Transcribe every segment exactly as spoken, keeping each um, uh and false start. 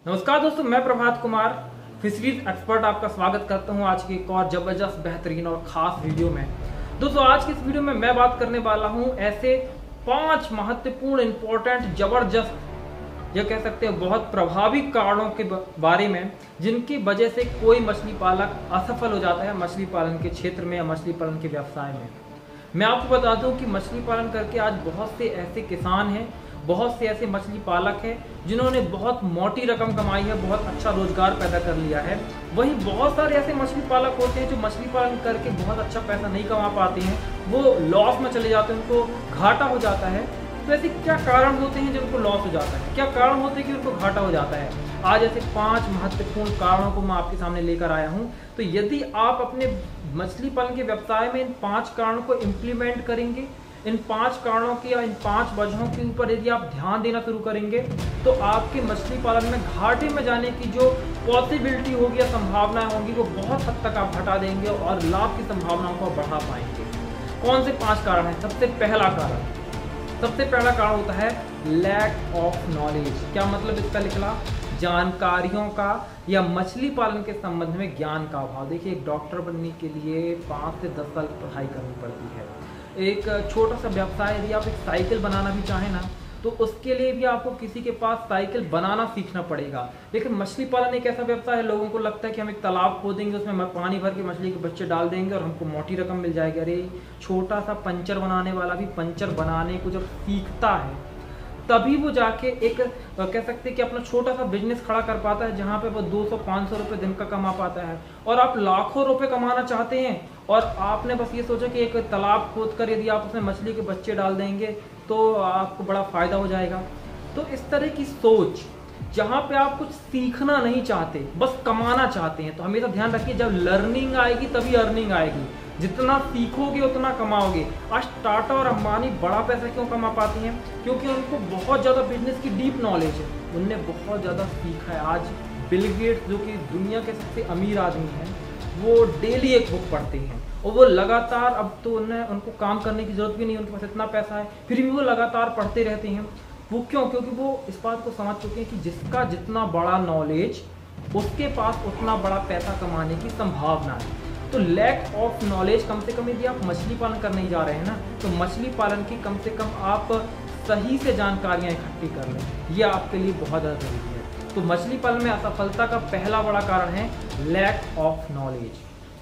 नमस्कार दोस्तों, मैं प्रभात कुमार फिशरीज एक्सपर्ट आपका स्वागत करता हूं आज की एक और जबरदस्त, बेहतरीन और खास वीडियो में। दोस्तों आज की इस वीडियो में मैं बात करने वाला हूं ऐसे पांच महत्वपूर्ण, इंपॉर्टेंट, जबरदस्त, यह कह सकते हैं बहुत प्रभावी कारणों के बारे में जिनकी वजह से कोई मछली पालक असफल हो जाता है मछली पालन के क्षेत्र में या मछली पालन के व्यवसाय में। मैं आपको बता दूं कि मछली पालन करके आज बहुत से ऐसे किसान हैं, बहुत से ऐसे मछली पालक हैं जिन्होंने बहुत मोटी रकम कमाई है, बहुत अच्छा रोजगार पैदा कर लिया है। वहीं बहुत सारे ऐसे मछली पालक होते हैं जो मछली पालन करके बहुत अच्छा पैसा नहीं कमा पाते हैं, वो लॉस में चले जाते हैं, उनको घाटा हो जाता है। तो ऐसे क्या कारण होते हैं जिनको लॉस हो जाता है, क्या कारण होते हैं कि उनको घाटा हो जाता है? आज ऐसे पांच महत्वपूर्ण कारणों को मैं आपके सामने लेकर आया हूं। तो यदि आप अपने मछली पालन के व्यवसाय में इन पांच कारणों को इम्प्लीमेंट करेंगे, इन पांच कारणों की या इन पांच वजहों के ऊपर यदि आप ध्यान देना शुरू करेंगे, तो आपके मछली पालन में घाटे में जाने की जो पॉसिबिलिटी होगी या संभावनाएं होंगी वो बहुत हद तक आप हटा देंगे और लाभ की संभावनाओं को बढ़ा पाएंगे। कौन से पांच कारण हैं? सबसे पहला कारण सबसे पहला कारण होता है लैक ऑफ नॉलेज। क्या मतलब इसका निकला? जानकारियों का या मछली पालन के संबंध में ज्ञान का अभाव। देखिए, एक डॉक्टर बनने के लिए पाँच से दस साल पढ़ाई करनी पड़ती है। एक छोटा सा व्यवसाय, यदि आप एक साइकिल बनाना भी चाहें ना, तो उसके लिए भी आपको किसी के पास साइकिल बनाना सीखना पड़ेगा। लेकिन मछली पालन एक ऐसा व्यवसाय है, लोगों को लगता है कि हम एक तालाब खोदेंगे, उसमें पानी भर के मछली के बच्चे डाल देंगे और हमको मोटी रकम मिल जाएगी। अरे, छोटा सा पंचर बनाने वाला भी पंचर बनाने को जब सीखता है तभी वो जाके एक कह सकते हैं कि अपना छोटा सा बिजनेस खड़ा कर पाता है, जहाँ पे वो दो सौ पाँच सौ रुपये दिन का कमा पाता है। और आप लाखों रुपए कमाना चाहते हैं और आपने बस ये सोचा कि एक तालाब खोद कर यदि आप उसमें मछली के बच्चे डाल देंगे तो आपको बड़ा फायदा हो जाएगा। तो इस तरह की सोच, जहाँ पे आप कुछ सीखना नहीं चाहते, बस कमाना चाहते हैं, तो हमेशा ध्यान रखिए, जब लर्निंग आएगी तभी अर्निंग आएगी। जितना सीखोगे उतना कमाओगे। आज टाटा और अंबानी बड़ा पैसा क्यों कमा पाते हैं? क्योंकि उनको बहुत ज़्यादा बिजनेस की डीप नॉलेज है, उनने बहुत ज़्यादा सीखा है। आज बिल गेट्स, जो कि दुनिया के सबसे अमीर आदमी हैं, वो डेली एक बुक पढ़ते हैं और वो लगातार, अब तो उन्हें उनको काम करने की जरूरत भी नहीं, उनके पास इतना पैसा है, फिर भी वो लगातार पढ़ते रहते हैं। वो क्यों? क्योंकि वो इस बात को समझ चुके हैं कि जिसका जितना बड़ा नॉलेज, उसके पास उतना बड़ा पैसा कमाने की संभावना है। तो लैक ऑफ नॉलेज, कम से कम यदि आप मछली पालन करने जा रहे हैं ना, तो मछली पालन की कम से कम आप सही से जानकारियाँ इकट्ठी कर लें, ये आपके लिए बहुत ज़्यादा जरूरी है। तो मछली पालन में असफलता का पहला बड़ा कारण है लैक ऑफ नॉलेज।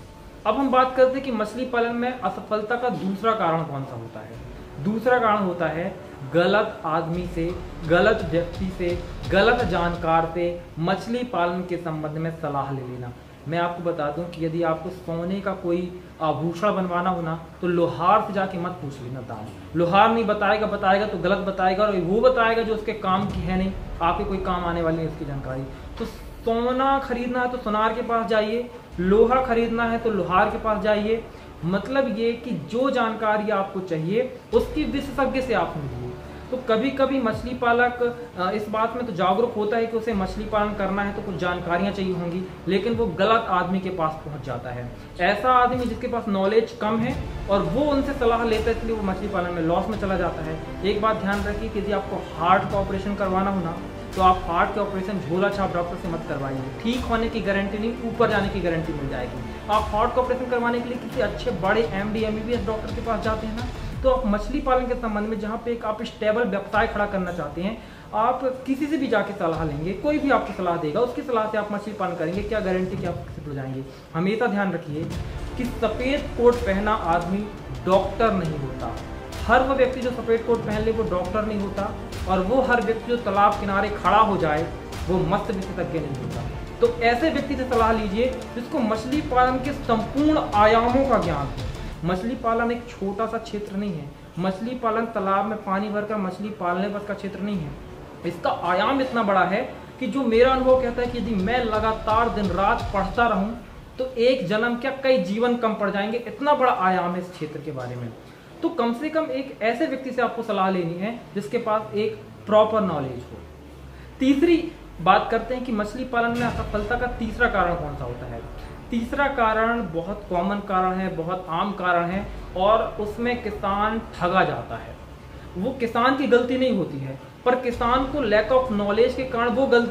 अब हम बात करते हैं कि मछली पालन में असफलता का दूसरा कारण कौन सा होता है। दूसरा कारण होता है गलत आदमी से, गलत व्यक्ति से, गलत जानकार से मछली पालन के संबंध में सलाह ले लेना। मैं आपको बता दूं कि यदि आपको सोने का कोई आभूषण बनवाना हो ना, तो लोहार से जाके मत पूछ लेना दाम। लोहार नहीं बताएगा, बताएगा तो गलत बताएगा, और वो बताएगा जो उसके काम की है नहीं, आपके कोई काम आने वाली है उसकी जानकारी। तो सोना खरीदना है तो सोनार के पास जाइए, लोहा खरीदना है तो लोहार के पास जाइए। मतलब ये कि जो जानकारी आपको चाहिए उसकी विशेषज्ञ से आप मिलिए। तो कभी कभी मछली पालक इस बात में तो जागरूक होता है कि उसे मछली पालन करना है तो कुछ जानकारियां चाहिए होंगी, लेकिन वो गलत आदमी के पास पहुंच जाता है। ऐसा आदमी जिसके पास नॉलेज कम है और वो उनसे सलाह लेता है, इसलिए वो मछली पालन में लॉस में चला जाता है। एक बात ध्यान रखिए कि यदि आपको हार्ट का ऑपरेशन करवाना हो ना, तो आप हार्ट के ऑपरेशन झोला छाप डॉक्टर से मत करवाइए। ठीक होने की गारंटी नहीं, ऊपर जाने की गारंटी मिल जाएगी। आप हार्ट का ऑपरेशन करवाने के लिए किसी अच्छे बड़े M D M B B S doctor के पास जाते हैं ना, तो आप मछली पालन के संबंध में जहाँ पे एक आप स्टेबल व्यवसाय खड़ा करना चाहते हैं, आप किसी से भी जाके सलाह लेंगे, कोई भी आपको सलाह देगा, उसकी सलाह से आप मछली पालन करेंगे, क्या गारंटी कि आप किसी हो जाएंगे। हमेशा ध्यान रखिए कि सफ़ेद कोट पहना आदमी डॉक्टर नहीं होता। हर वो व्यक्ति जो सफ़ेद कोट पहन ले वो डॉक्टर नहीं होता, और वो हर व्यक्ति जो तालाब किनारे खड़ा हो जाए वो मत्स्य विशेषज्ञ नहीं होता। तो ऐसे व्यक्ति से सलाह लीजिए जिसको मछली पालन के संपूर्ण आयामों का ज्ञान हो। मछली पालन एक छोटा सा क्षेत्र नहीं है। मछली पालन तालाब में पानी भरकर मछली पालने बस का क्षेत्र नहीं है। इसका आयाम इतना बड़ा है कि जो मेरा अनुभव कहता है कि यदि मैं लगातार दिन रात पढ़ता रहूं तो एक जन्म क्या कई जीवन कम पड़ जाएंगे। इतना बड़ा आयाम है इस क्षेत्र के बारे में। तो कम से कम एक ऐसे व्यक्ति से आपको सलाह लेनी है जिसके पास एक प्रॉपर नॉलेज हो। तीसरी बात करते हैं कि मछली पालन में असफलता का तीसरा कारण कौन सा होता है। तीसरा कारण बहुत कॉमन कारण है, बहुत आम कारण है, और उसमें किसान ठगा जाता है। वो किसान की गलती नहीं होती है, पर किसान को लैक ऑफ नॉलेज के कारण वो गलती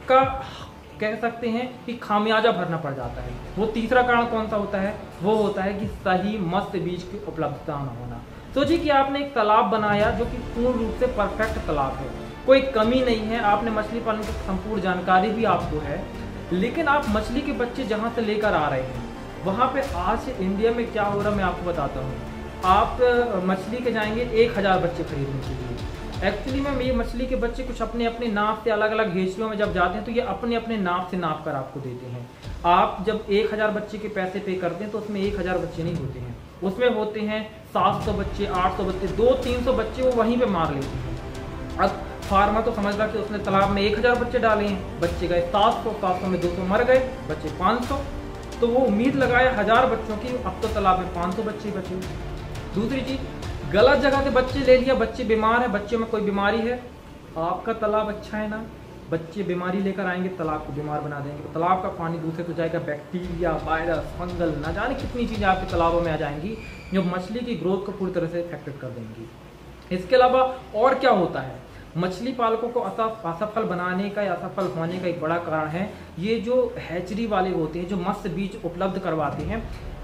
का कह सकते हैं कि खामियाजा भरना पड़ जाता है। वो तीसरा कारण कौन सा होता है? वो होता है कि सही मत्स्य बीज की उपलब्धता न होना। सोचिए कि आपने एक तालाब बनाया जो कि पूर्ण रूप से परफेक्ट तालाब है, कोई कमी नहीं है, आपने मछली पालन की संपूर्ण जानकारी भी आपको है, लेकिन आप मछली के बच्चे जहाँ से लेकर आ रहे हैं वहाँ पे आज इंडिया में क्या हो रहा है मैं आपको बताता हूँ। आप मछली के जाएंगे एक हज़ार बच्चे खरीदने के लिए। एक्चुअली में ये मछली के बच्चे कुछ अपने अपने नाप से अलग अलग हेचरियों में जब जाते हैं तो ये अपने अपने नाप से नाप कर आपको देते हैं। आप जब एक हज़ार बच्चे के पैसे पे करते हैं तो उसमें एक हज़ार बच्चे नहीं होते हैं, उसमें होते हैं सात सौ बच्चे, आठ सौ बच्चे, दो तीन सौ बच्चे वो वहीं पे मार लेते हैं। अब फार्मर तो समझ रहा कि उसने तालाब में एक हज़ार बच्चे डाले हैं, बच्चे गए सात सौ, सात सौ में दो सौ मर गए, बच्चे पाँच सौ, तो वो उम्मीद लगाए हज़ार बच्चों की, अब तो तालाब में पाँच सौ बच्चे बचे। दूसरी चीज़, गलत जगह से बच्चे ले लिया, बच्चे बीमार है, बच्चे में कोई बीमारी है, आपका तालाब अच्छा है ना, बच्चे बीमारी लेकर आएंगे, तालाब को बीमार बना देंगे, तो तालाब का पानी दूसरे तो जाएगा, बैक्टीरिया, वायरस, फंगल, ना जाने कितनी चीज़ें आपके तालाबों में आ जाएंगी जो मछली की ग्रोथ को पूरी तरह से इफेक्टेड कर देंगी। इसके अलावा और क्या होता है, मछली पालकों को असफल बनाने का या असफल होने का एक बड़ा कारण है ये जो हैचरी वाले होते हैं, जो मत्स्य बीज उपलब्ध करवाते हैं,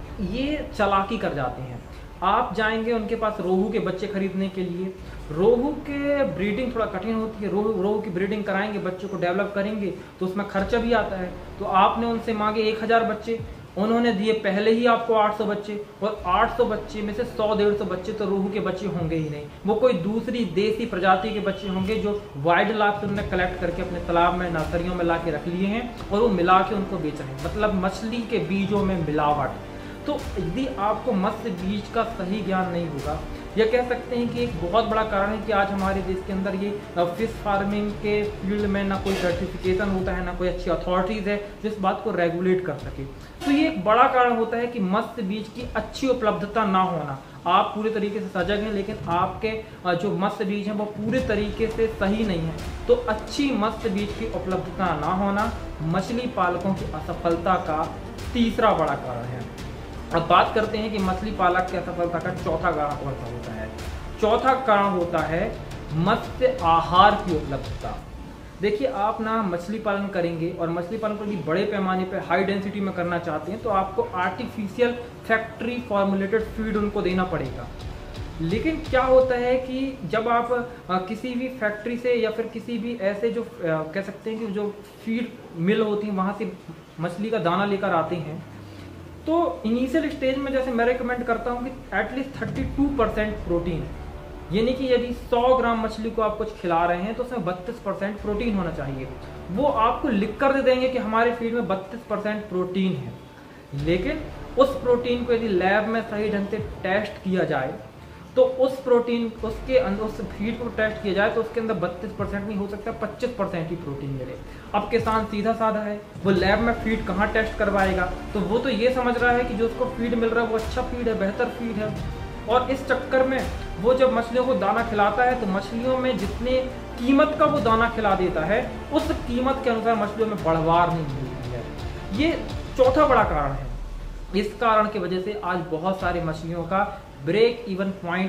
ये चालाकी कर जाते हैं। आप जाएंगे उनके पास रोहू के बच्चे खरीदने के लिए, रोहू के ब्रीडिंग थोड़ा कठिन होती है, रोहू रोहू की ब्रीडिंग कराएंगे, बच्चों को डेवलप करेंगे तो उसमें खर्चा भी आता है। तो आपने उनसे मांगे एक हज़ार बच्चे, उन्होंने दिए पहले ही आपको आठ सौ बच्चे, और आठ सौ बच्चे में से सौ डेढ़ सौ बच्चे तो रोहू के बच्चे होंगे ही नहीं, वो कोई दूसरी देसी प्रजाति के बच्चे होंगे जो वाइल्ड लाइफ से उन्होंने कलेक्ट करके अपने तालाब में, नर्सरियों में ला के रख लिए हैं और वो मिला के उनको बेच रहे हैं, मतलब मछली के बीजों में मिलावट। तो यदि आपको मत्स्य बीज का सही ज्ञान नहीं होगा, या कह सकते हैं कि एक बहुत बड़ा कारण है कि आज हमारे देश के अंदर ये फिश फार्मिंग के फील्ड में ना कोई सर्टिफिकेशन होता है, ना कोई अच्छी अथॉरिटीज़ है जो इस बात को रेगुलेट कर सके। तो ये एक बड़ा कारण होता है कि मत्स्य बीज की अच्छी उपलब्धता ना होना। आप पूरे तरीके से सजग हैं लेकिन आपके जो मत्स्य बीज हैं वो पूरे तरीके से सही नहीं है, तो अच्छी मत्स्य बीज की उपलब्धता ना होना मछली पालकों की असफलता का तीसरा बड़ा कारण है। अब बात करते हैं कि मछली पालक की असफलता का चौथा कारण कौन सा होता है। चौथा कारण होता है मत्स्य आहार की उपलब्धता। देखिए, आप ना मछली पालन करेंगे और मछली पालन को यदि बड़े पैमाने पर हाई डेंसिटी में करना चाहते हैं तो आपको आर्टिफिशियल फैक्ट्री फॉर्मुलेटेड फीड उनको देना पड़ेगा। लेकिन क्या होता है कि जब आप आ, किसी भी फैक्ट्री से या फिर किसी भी ऐसे जो आ, कह सकते हैं कि जो फीड मिल होती है वहाँ से मछली का दाना लेकर आते हैं, तो इनिशियल स्टेज में जैसे मैं रिकमेंड करता हूँ कि एटलीस्ट बत्तीस परसेंट प्रोटीन, यानी कि यदि सौ ग्राम मछली को आप कुछ खिला रहे हैं तो उसमें बत्तीस परसेंट प्रोटीन होना चाहिए। वो आपको लिख कर दे देंगे कि हमारे फीड में बत्तीस परसेंट प्रोटीन है, लेकिन उस प्रोटीन को यदि लैब में सही ढंग से टेस्ट किया जाए तो उस प्रोटीन उसके अंदर उस फीड को टेस्ट किया जाए तो उसके अंदर बत्तीस परसेंट नहीं हो सकता, पच्चीस परसेंट ही प्रोटीन मिले। अब किसान सीधा साधा है, वो लैब में फीड कहाँ टेस्ट करवाएगा, तो वो तो ये समझ रहा है कि जो उसको फीड मिल रहा है वो अच्छा फीड है, बेहतर फीड है, और इस चक्कर में वो जब मछलियों को दाना खिलाता है तो मछलियों में जितने कीमत का वो दाना खिला देता है उस कीमत के अनुसार मछलियों में बढ़वार नहीं मिलती है। ये चौथा बड़ा कारण है। इस कारण की वजह से आज बहुत सारी मछलियों का ब्रेक इवन पॉइंट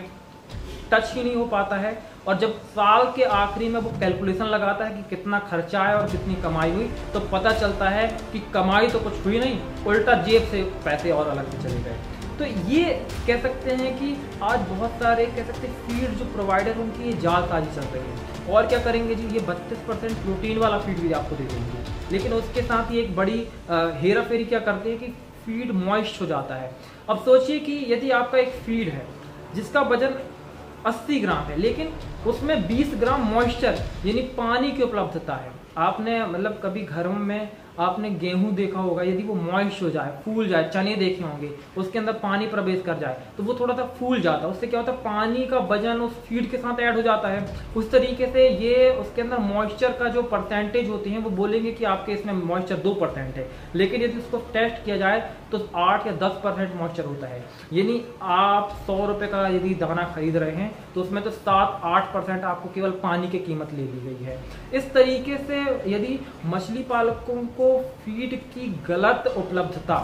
टच ही नहीं हो पाता है, और जब साल के आखिरी में वो कैलकुलेशन लगाता है कि कितना खर्चा है और कितनी कमाई हुई, तो पता चलता है कि कमाई तो कुछ हुई नहीं, उल्टा जेब से पैसे और अलग से चले गए। तो ये कह सकते हैं कि आज बहुत सारे कह सकते हैं फीड जो प्रोवाइडर उनकी ये जालसाजी चल रही है। और क्या करेंगे जी, ये बत्तीस परसेंट प्रोटीन वाला फीड भी आपको दे देंगे, लेकिन उसके साथ ही एक बड़ी हेरा फेरी क्या करते हैं कि फीड मॉइस्ट हो जाता है। अब सोचिए कि यदि आपका एक फीड है जिसका वजन अस्सी ग्राम है, लेकिन उसमें बीस ग्राम मॉइस्चर यानी पानी की उपलब्धता है। आपने मतलब कभी घर में आपने गेहूं देखा होगा, यदि वो मॉइस्ट हो जाए, फूल जाए, चने देखे होंगे, उसके अंदर पानी प्रवेश कर जाए तो वो थोड़ा सा फूल जाता है, उससे क्या होता है पानी का वजन उस फीड के साथ ऐड हो जाता है। उस तरीके से ये उसके अंदर मॉइस्चर का जो परसेंटेज होती है वो बोलेंगे कि आपके इसमें मॉइस्चर दो परसेंट है, लेकिन यदि उसको टेस्ट किया जाए तो आठ या दस परसेंट मॉइस्चर होता है। यानी आप सौ रुपये का यदि दाना खरीद रहे हैं तो उसमें तो सात आठ परसेंट आपको केवल पानी की कीमत ले ली गई है। इस तरीके से यदि मछली पालकों को फीड की गलत उपलब्धता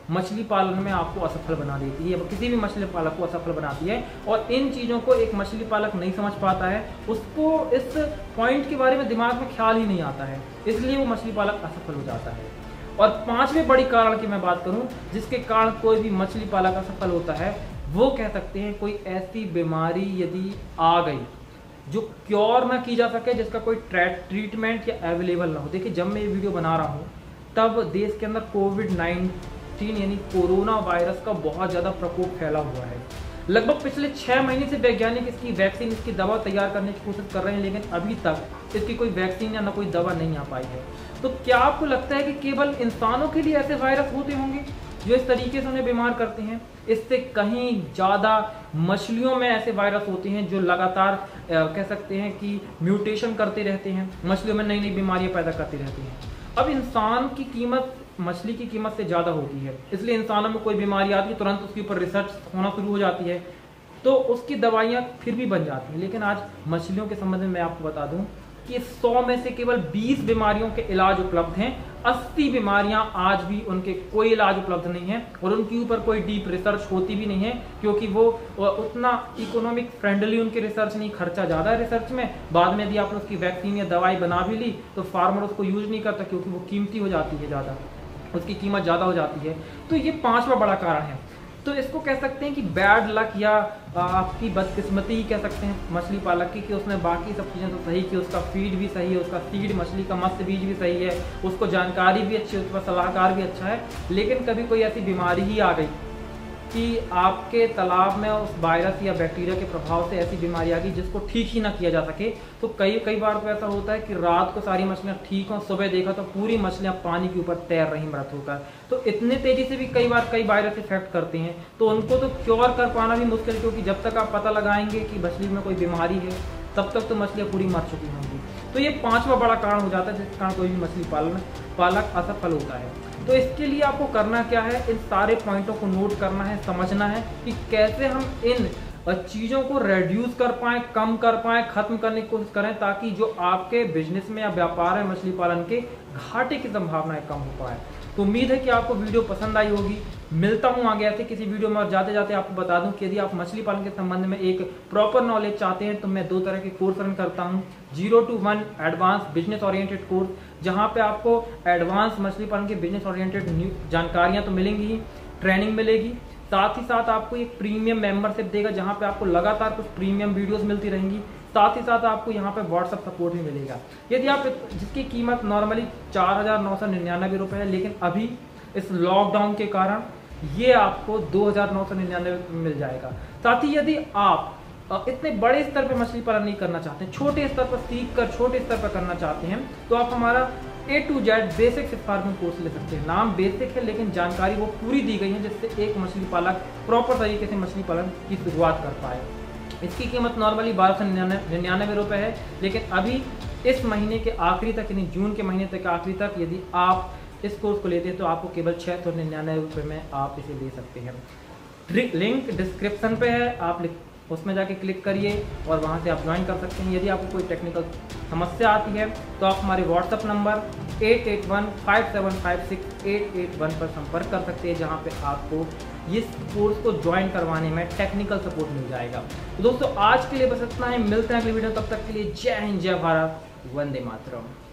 मछली पालन में आपको असफल बना देती है, या किसी भी मछली पालक को असफल बनाती है। और इन चीज़ों को एक मछली पालक नहीं समझ पाता है, उसको इस पॉइंट के बारे में दिमाग में ख्याल ही नहीं आता है, इसलिए वो मछली पालक असफल हो जाता है। और पांचवें बड़ी कारण की मैं बात करूं जिसके कारण कोई भी मछली पालक असफल होता है, वो कह सकते हैं कोई ऐसी बीमारी यदि आ गई जो क्योर ना की जा सके, जिसका कोई ट्रीटमेंट या अवेलेबल ना हो। देखिए, जब मैं ये वीडियो बना रहा हूँ तब देश के अंदर कोविड नाइन्टीन यानी कोरोना वायरस का बहुत ज़्यादा प्रकोप फैला हुआ है। लगभग पिछले छः महीने से वैज्ञानिक इसकी वैक्सीन, इसकी दवा तैयार करने की कोशिश कर रहे हैं, लेकिन अभी तक इसकी कोई वैक्सीन या ना कोई दवा नहीं आ पाई है। तो क्या आपको लगता है कि केवल इंसानों के लिए ऐसे वायरस होते होंगे जो इस तरीके से उन्हें बीमार करते हैं? इससे कहीं ज़्यादा मछलियों में ऐसे वायरस होते हैं जो लगातार कह सकते हैं कि म्यूटेशन करते रहते हैं, मछलियों में नई नई बीमारियां पैदा करती रहती हैं। अब इंसान की कीमत मछली की कीमत से ज़्यादा होती है, इसलिए इंसानों में कोई बीमारी आती है तुरंत उसके ऊपर रिसर्च होना शुरू हो जाती है, तो उसकी दवाइयाँ फिर भी बन जाती हैं। लेकिन आज मछलियों के संबंध में मैं आपको बता दूं कि सौ में से केवल बीस बीमारियों के इलाज उपलब्ध हैं, अस्सी बीमारियां आज भी उनके कोई इलाज उपलब्ध नहीं है और उनके ऊपर कोई डीप रिसर्च होती भी नहीं है, क्योंकि वो उतना इकोनॉमिक फ्रेंडली उनकी रिसर्च नहीं, खर्चा ज़्यादा है रिसर्च में। बाद में यदि आपने उसकी वैक्सीन या दवाई बना भी ली तो फार्मर उसको यूज नहीं करता, क्योंकि वो कीमती हो जाती है, ज़्यादा उसकी कीमत ज़्यादा हो जाती है। तो ये पांचवा बड़ा कारण है। तो इसको कह सकते हैं कि बैड लक या आपकी बदकिस्मती ही कह सकते हैं मछली पालक की, कि उसने बाकी सब चीज़ें तो सही की, उसका फीड भी सही है, उसका सीड मछली का मत्स्य बीज भी सही है, उसको जानकारी भी अच्छी है, उसका सलाहकार भी अच्छा है, लेकिन कभी कोई ऐसी बीमारी ही आ गई कि आपके तालाब में उस वायरस या बैक्टीरिया के प्रभाव से ऐसी बीमारी आ गई जिसको ठीक ही ना किया जा सके। तो कई कई बार तो ऐसा होता है कि रात को सारी मछलियाँ ठीक हों, सुबह देखा तो पूरी मछलियाँ पानी के ऊपर तैर रही मृत होकर। तो इतने तेजी से भी कई बार कई वायरस इफेक्ट करते हैं, तो उनको तो क्योर कर पाना भी मुश्किल है, क्योंकि जब तक आप पता लगाएंगे कि मछली में कोई बीमारी है तब तक तो मछलियाँ पूरी मर चुकी होंगी। तो ये पांचवा बड़ा कारण हो जाता है जिस कारण कोई भी मछली पालन पालक असफल होता है। तो इसके लिए आपको करना क्या है, इन सारे पॉइंटों को नोट करना है, समझना है कि कैसे हम इन चीज़ों को रेड्यूस कर पाएं, कम कर पाएं, खत्म करने की कोशिश करें, ताकि जो आपके बिजनेस में या व्यापार है मछली पालन के, घाटे की संभावनाएं कम हो पाए। तो उम्मीद है कि आपको वीडियो पसंद आई होगी। मिलता हूं आगे ऐसे किसी वीडियो में, और जाते जाते आपको बता दूं कि यदि आप मछली पालन के संबंध में एक प्रॉपर नॉलेज चाहते हैं तो मैं दो तरह के कोर्स रन करता हूं। Zero two one advance business oriented course, जहां पे आपको एडवांस मछली पालन के बिजनेस ओरिएंटेड न्यू जानकारियां तो मिलेंगी ही, ट्रेनिंग मिलेगी, साथ ही साथ आपको एक प्रीमियम मेंबरशिप देगा जहां पे आपको लगातार कुछ प्रीमियम वीडियोस मिलती रहेंगी। साथ ही साथ आपको यहाँ पे व्हाट्सएप सपोर्ट भी मिलेगा। यदि आप जिसकी कीमत नॉर्मली चार हजार नौ सौ निन्यानवे रुपये है, लेकिन अभी इस लॉकडाउन के कारण ये आपको दो हजार नौ सौ निन्यानवे में मिल जाएगा। साथ ही यदि आप इतने बड़े स्तर पर मछली पालन नहीं करना चाहते, छोटे स्तर पर सीख कर छोटे स्तर पर करना चाहते हैं, तो आप हमारा A to Z basic farming course ले सकते हैं। नाम बेसिक है लेकिन जानकारी वो पूरी दी गई है जिससे एक मछली पालक प्रॉपर तरीके से मछली पालन की शुरुआत कर पाए। इसकी कीमत नॉर्मली बारह सौ निन्यानवे रुपये है, लेकिन अभी इस महीने के आखिरी तक यानी जून के महीने तक आखिरी तक यदि आप इस कोर्स को लेते हैं तो आपको केवल छः सौ निन्यानवे रुपये में आप इसे ले सकते हैं। लिंक डिस्क्रिप्शन पे है, आप उसमें जाके क्लिक करिए और वहाँ से आप ज्वाइन कर सकते हैं। यदि आपको कोई टेक्निकल समस्या आती है तो आप हमारे WhatsApp number eight eight one five seven five six eight eight one पर संपर्क कर सकते हैं, जहाँ पे आपको इस कोर्स को ज्वाइन करवाने में टेक्निकल सपोर्ट मिल जाएगा। तो दोस्तों आज के लिए बस इतना ही, मिलते हैं अगली वीडियो, तब तक के लिए जय हिंद, जय भारत, वंदे मातरम।